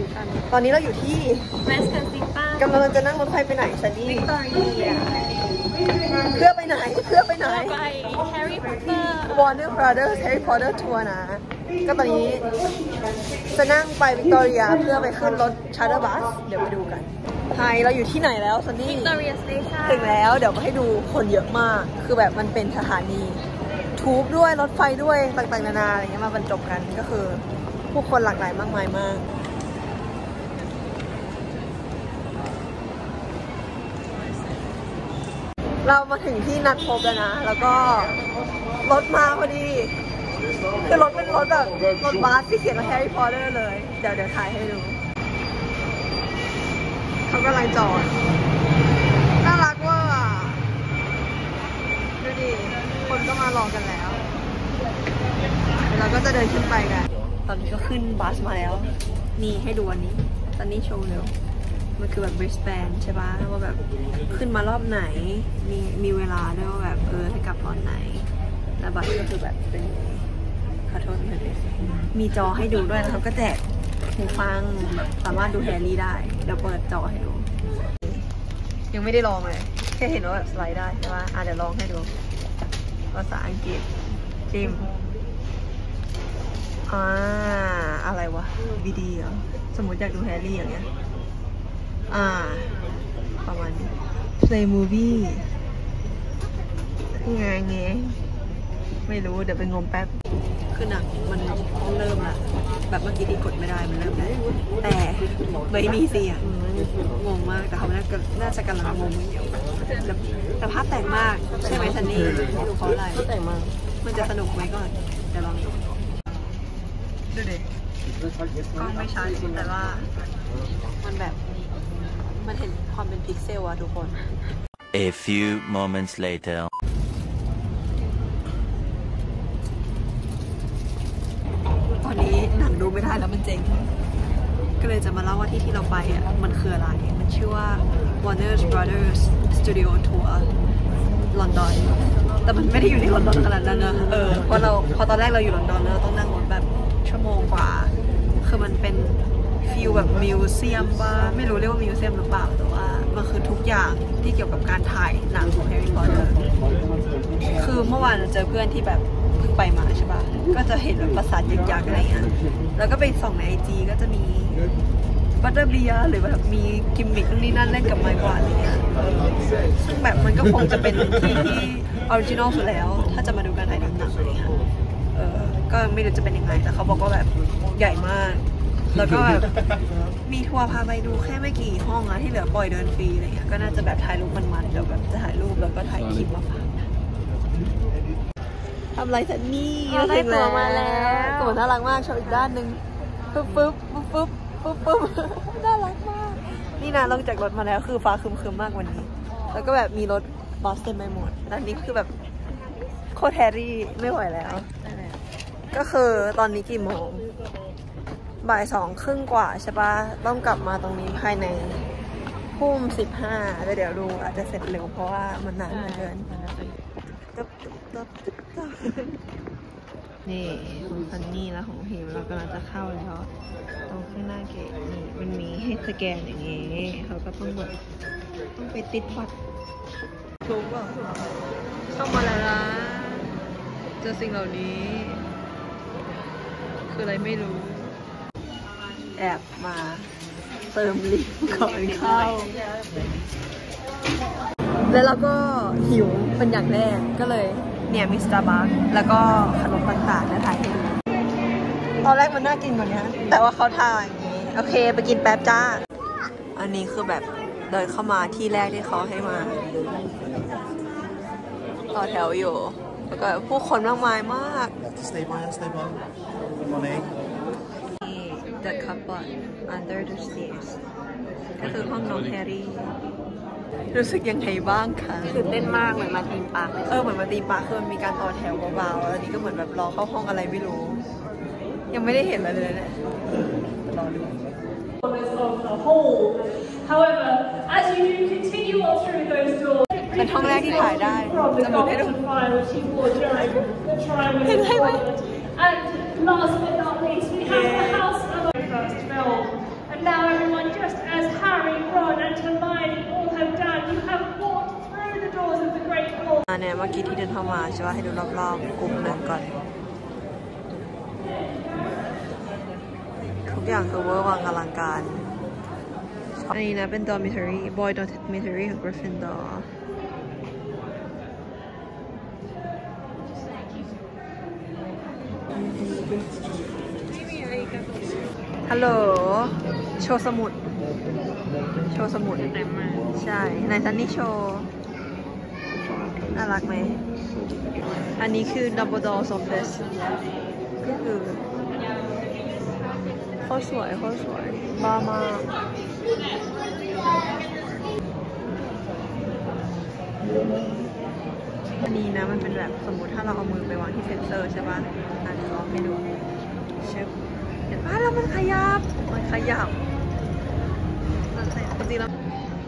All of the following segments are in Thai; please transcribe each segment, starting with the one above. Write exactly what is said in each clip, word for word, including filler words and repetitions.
ตอนนี้เราอยู่ที่เวสต์เคนซิงตันกำลังจะนั่งรถไฟไปไหนซันนี่วิกตอเรียเพื่อไปไหนเพื่อไปไหนไป Harry Potter Warner Brothers Harry Potter Tour นะก็ตอนนี้จะนั่งไปวิกตอเรียเพื่อไปขึ้นรถชาร์เตอร์บัสเดี๋ยวไปดูกันไฮเราอยู่ที่ไหนแล้วซันนี่วิกตอเรียสเตชันถึงแล้วเดี๋ยวมาให้ดูคนเยอะมากคือแบบมันเป็นสถานีทูบด้วยรถไฟด้วยต่างๆนานาอะไรเงี้ยมาบรรจบกันก็คือผู้คนหลากหลายมากมายมากเรามาถึงที่นัดพบแล้วนะแล้วก็รถมาพอดีคือรถเป็นรถแบบรถบัสที่เขียนว่าแฮร์รี่พอตเตอร์เลยเดี๋ยวเดี๋ยวถ่ายให้ดูเขากำลังจอดน่ารักว่าดูดิคนก็มารอกันแล้วเราก็จะเดินขึ้นไปกันตอนนี้ก็ขึ้นบัสมาแล้วนี่ให้ดูอันนี้ตอนนี้โชว์เร็วมันคือแบบ wristband ใช่ปะว่าแบบขึ้นมารอบไหนมีมีเวลาด้วยว่าแบบเออให้กลับตอนไหนแล้วบัตรก็คือแบบเป็นขอโทษเลยมีจอให้ดูด้วยแล้วเขาก็แจกหูฟังแบบสามารถดูแฮร์รี่ได้เดี๋ยวเปิดจอให้ดูยังไม่ได้ลองเลยแค่เห็นว่าแบบสไลด์ได้ใช่ปะอ่ะเดี๋ยวลองให้ดูภาษาอังกฤษจิมอ่าอะไรวะวีดีเหรอสมมติอยากดูแฮร์รี่อย่างเงี้ยอ่าประมาณนี้ play movie ไงไงไม่รู้เดี๋ยวไปงมแป๊บคือหนังมันต้องเริ่มละแบบเมื่อกี้ที่กดไม่ได้มันเริ่มแล้วแต่ไม่มีเสียงงงมากแต่เขาน่าจะน่าจะกำลังงงอยู่แต่ภาพแต่งมากใช่ไหมซันนี่ไม่รู้เพราะอะไรแต่งมากมันจะสนุกไหมก่อนเดี๋ยวลองดูดูดิกล้องไม่ชัดแต่ว่ามันแบบมันเห็นความเป็นพิกเซลอะทุกคน A few moments later ตอนนี้หนังดูไม่ได้แล้วมันเจ๋งก็เลยจะมาเล่าว่าที่ที่เราไปอ่ะมันคืออะไรมันชื่อว่า Warner Brothers Studio Tour ลอนดอนแต่มันไม่ได้อยู่ในลอนดอนขนาดนั้นนะเออเพราะเราพอตอนแรกเราอยู่ลอนดอนเราต้องนั่งรถแบบชั่วโมงกว่าคือมันเป็นฟิลแบบมิวเซียมว่าไม่รู้เรียกว่ามิวเซียมหรือเปล่าแต่ว่ามันคือทุกอย่างที่เกี่ยวกับการถ่ายหนังของแฮร์รี่พอตเตอร์คือเมื่อวานเจอเพื่อนที่แบบเพิ่งไปมาใช่ป่ะก็จะเห็นแบบปราสาทยักษ์ๆอะไรเงี้ยแล้วก็ไปส่องในไอจีก็จะมีบัตเตอร์เบียร์หรือแบบมีกิมมิคนู่นนี่นั่นเล่นกับไม้กวาดอะไรเงี้ยซึ่งแบบมันก็คงจะเป็นที่ที่ออริจินอลสุดแล้วถ้าจะมาดูการถ่ายทำหนังอะไรเงี้ยเออก็ไม่รู้จะเป็นยังไงแต่เขาบอกว่าแบบใหญ่มากแล้วก็แบบมีทัวร์พาไปดูแค่ไม่กี่ห้องอะที่เหลือปล่อยเดินฟรีอะไรเงี้ยก็น่าจะแบบถ่ายรูปมันๆเดี๋ยวแบบจะถ่ายรูปแล้วก็ถ่ายคลิปมาฝากทำไรซันนี่เราได้ตัวมาแล้วตัวน่ารักมากชอบอีกด้านหนึ่งปึ๊บปึ๊บปึ๊บปึ๊บปึ๊บปึ๊บน่ารักมากนี่นะลงจากรถมาแล้วคือฟ้าครึมๆมากวันนี้แล้วก็แบบมีรถบัสเต็มไปหมดด้านนี้คือแบบโคตรแฮร์รี่ไม่ไหวแล้วก็คือตอนนี้กี่โมงบ่ายสองครึ่งกว่าใช่ปะต้องกลับมาตรงนี้ภายในทุ่มสิบห้าแล้วเดี๋ยวดูอาจจะเสร็จเร็วเพราะว่ามันนานเหลือเกินนี่ของซันนี่แล้วของพิมเรากำลังจะเข้าแล้วตรงข้างหน้าเกตนี่มันมีให้สแกนอย่างงี้เขาก็ต้องแบบต้องไปติดบัตรถูกป่ะเข้ามาแล้วนะเจอสิ่งเหล่านี้คืออะไรไม่รู้แอบมาเติมลิฟต์ก่อนเข้าแล้วเราก็หิวเป็นอย่างแรกก็เลยเนี่ยมีสตาร์บัคแล้วก็ขนมต่างๆนะถ่ายให้ดูตอนแรกมันน่ากินกว่านี้แต่ว่าเขาทาอย่างนี้โอเคไปกินแป๊บจ้าอันนี้คือแบบเดินเข้ามาที่แรกที่เขาให้มาต่อแถวอยู่แล้วก็ผู้คนมากมายมาก The Cupboard Under the Stairs ก็คือห้องน้องแฮร์รี่รู้สึกยังไงบ้างคะตื่นเต้นมากเหมือนมาตีมปาร์คเลยเออเหมือนมาตีมปาร์คคือมันมีการต่อแถวเบาๆแล้วนี่ก็เหมือนแบบรอเข้าห้องอะไรไม่รู้ยังไม่ได้เห็นอะไรเลยเนี่ยรอดู However, as you continue on through those doors, เป็นห้องแรกที่ถ่ายได้จะหมุนให้ดูเห็นไหม And last but not least, we have the house of our first film. And เนี่ยเมื่อกี้ที่เดินเข้ามาใช่ป่ะให้ดูรอบๆกลุ่มหนึ่งก่อนทุกอย่างคือเวอร์วังอลังการอันนี้นะเป็น dormitory boy dormitory ของ Gryffindor ฮัลโหลโชว์สมุดโชว์สมุดใช่ในซันนี่โชว์น่ารักไหมอันนี้คือ Dumbledore's Office ก็คือโคตรสวยโคตรสวยบ้ามากอันนี้นะมันเป็นแบบสมมติถ้าเราเอามือไปวางที่เซนเซอร์ใช่ป่ะอ่ะเดี๋ยวลองให้ดูเช็คเห็นป่ะแล้วมันขยับมันขยับมันขยับจริงๆแล้ว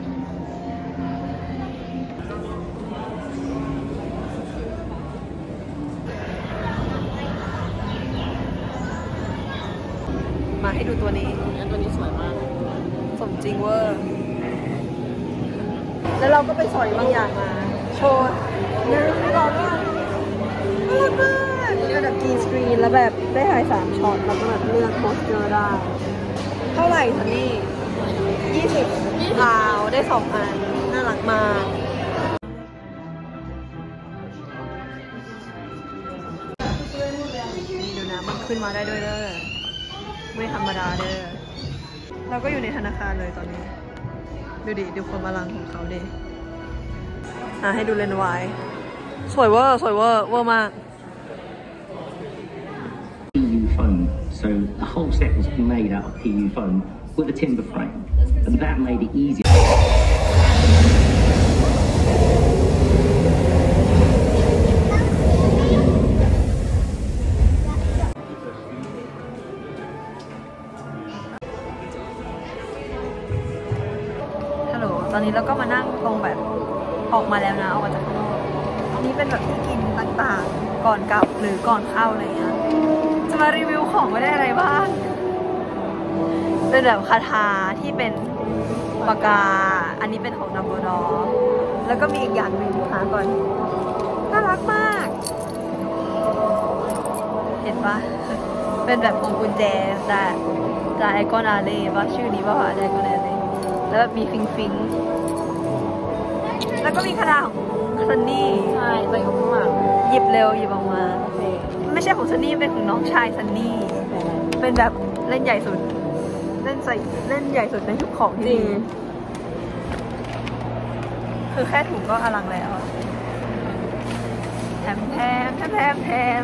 มาให้ดูตัวนี้ตัวนี้สวยมากสมจริงเวอร์แล้วเราก็ไปสอยบางอย่างมาโชว์เนี่ยร้อนมากน่ารักมากเป็นแบบกีสกรีนแล้วแบบได้ถ่ายสามช็อตแล้วก็แบบเลือกโพสเจอร์ได้เท่าไหร่ทันนี่ยี่สิบพาวได้สองอันน่ารักมากนี่ดูนะมันขึ้นมาได้ด้วยเด้อไม่ธรรมดาเด้อเราก็อยู่ในธนาคารเลยตอนนี้ดูดิดูความอลังของเขาดิอ่ะให้ดูเลนส์วายสวยเวอร์สวยเวอร์เวอร์มากพี ยู foam. So the whole set was made out of พี ยู foam with a timber frame, and that made it easy. ตอนนี้เราก็มานั่งตรงแบบออกมาแล้วนะออกมาจากข้างนอกอันนี้เป็นแบบที่กินต่างๆก่อนกลับหรือก่อนเข้าอะไรเงี้ยจะมารีวิวของไม่ได้อะไรบ้างเป็นแบบคาถาที่เป็นปากกาอันนี้เป็นของดัมเบิลดอร์แล้วก็มีอีกอย่างหนึ่งหาก่อนน่ารักมากเห็นปะเป็นแบบพวงกุญแจแต่แต่ไอคอนอาเล่ว่าชื่อนี้ว่าไอคอนอาเล่แล้วแบบมีฟิงฟิงแล้วก็มีคาถาของซันนี่ใช่ไปกับข้างหลังหยิบเร็วหยิบออกมาโอเคไม่ใช่ของซันนี่เป็นของน้องชายซันนี่เป็นแบบเล่นใหญ่สุดเล่นใส่เล่นใหญ่สุดในทุกของที่มีคือแค่ถุงก็อลังแล้วแถมแถมแถมแถมแถม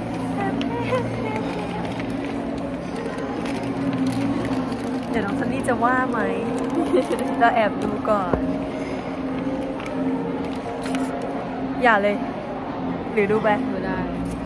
เดี๋ยวน้องซันนี่จะว่าไหมเราแอบดูก่อนอย่าเลยหรือดูไปดูได้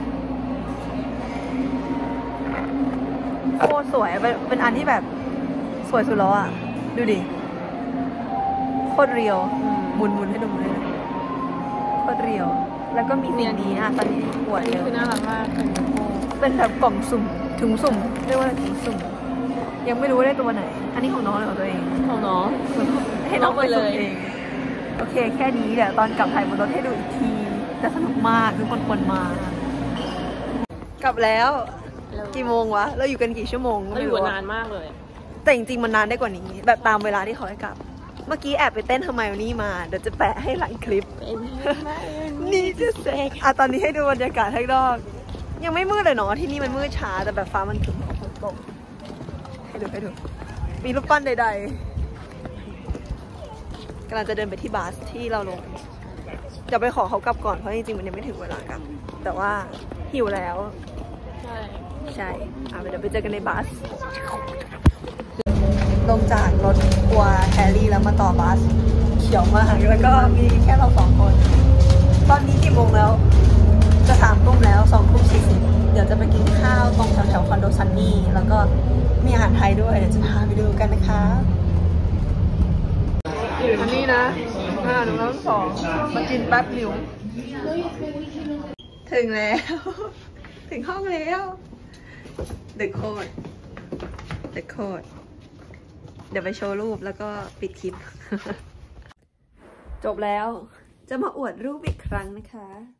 โคตรสวยเป็นเป็นอันที่แบบสวยสุดแล้วอ่ะดูดิโคตรเรียวหมุนหมุนให้ดูเลยโคตรเรียวแล้วก็มีสิ่งนี้อ่ะตอนนี้ปวดเลยคือน่ารักมากเป็นแบบกล่องสุ่มถุงสุ่มเรียกว่าถุงสุ่มยังไม่รู้ได้ตัวไหนอันนี้ของน้องหรือของตัวเองของน้องให้น้องไปเลยเองโอเคแค่นี้เดี๋ยวตอนกลับไทยบนรถให้ดูอีกทีจะสนุกมากทุกคนควรมากลับแล้วกี่โมงวะเราอยู่กันกี่ชั่วโมงเราอยู่นานมากเลยแต่จริงๆมันนานได้กว่านี้แบบตามเวลาที่เขาให้กลับเมื่อกี้แอบไปเต้นทำไมวันนี้มาเดี๋ยวจะแปะให้หลังคลิปนี่จะเซ็กอ่ะตอนนี้ให้ดูบรรยากาศข้างนอกยังไม่มืดเลยเนาะที่นี่มันมืดช้าแต่แบบฟ้ามันถึงฝนตกให้ดูให้ดูมีรูปปั้นใดๆกำลังจะเดินไปที่บาสที่เราลงจะไปขอเขากลับก่อนเพราะจริงๆมันยังไม่ถึงเวลากลับแต่ว่าหิวแล้วใช่ใช่อ่ะเดี๋ยวไปเจอกันในบาสลงจากรถทัวร์แฮร์รี่แล้วมาต่อบัสเขียวมากแล้วก็มีแค่เราสองคนตอนนี้กี่โมงแล้วจะสามทุ่มแล้วสองทุ่มสี่สิบเดี๋ยวจะไปกินข้าวตรงแถวๆคอนโดซันนี่แล้วก็มีอาหารไทยด้วยเดี๋ยวจะพาไปดูกันนะคะอันนี้นะอ่าหนูน้องสองมากินแป๊บเดียวถึงแล้วถึงห้องแล้วเดอะโคดเดอะโคดเดี๋ยวไปโชว์รูปแล้วก็ปิดคลิป จบแล้วจะมาอวดรูปอีกครั้งนะคะ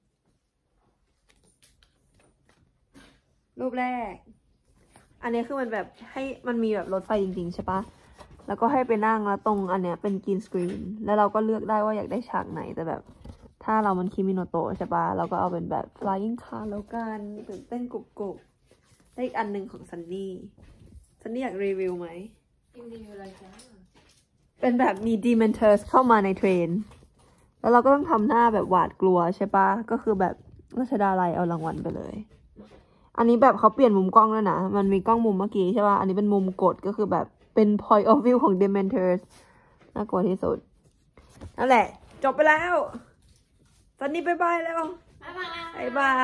รูปแรก อันนี้คือมันแบบให้มันมีแบบรถไฟจริงๆใช่ปะแล้วก็ให้ไปนั่งแล้วตรงอันเนี้ยเป็นกรีนสกรีนแล้วเราก็เลือกได้ว่าอยากได้ฉากไหนแต่แบบถ้าเรามันคิมิโนโตะใช่ปะเราก็เอาเป็นแบบ flying car แล้วกันตื่นเต้นกุบกุบได้อีกอันหนึ่งของซันนี่ซันนี่อยากรีวิวไหมรีวิวอะไรจ้าเป็นแบบมี Dementors เข้ามาในเทรนแล้วเราก็ต้องทำหน้าแบบหวาดกลัวใช่ปะก็คือแบบรัชดาลัยเอารางวัลไปเลยอันนี้แบบเขาเปลี่ยนมุมกล้องแล้วนะมันมีกล้องมุมเมื่อกี้ใช่ปะอันนี้เป็นมุมกดก็คือแบบเป็น point of view ของ Dementors น่ากลัวที่สุดนั่นแหละจบไปแล้วตอนนี้บ๊ายบายแล้วบ๊ายบาย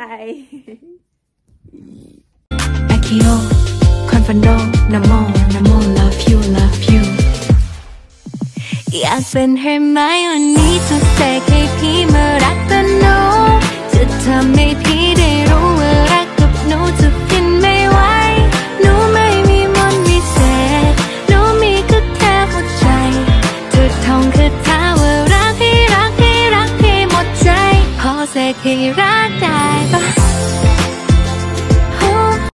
Akio Confando Namo Namo Love you Love you อยากเป็นเฮอร์ไมโอนี่จะเสกให้พี่มารักกันโนจะทำให้พี่ได้รู้ว่ารักกับหนูจะฟินไม่ไหวหนูไม่มีมนต์วิเศษหนูมีก็แค่หัวใจเธอท่องคาถาว่ารักให้รักให้รักให้หมดใจพอเสกให้รักได้ปะ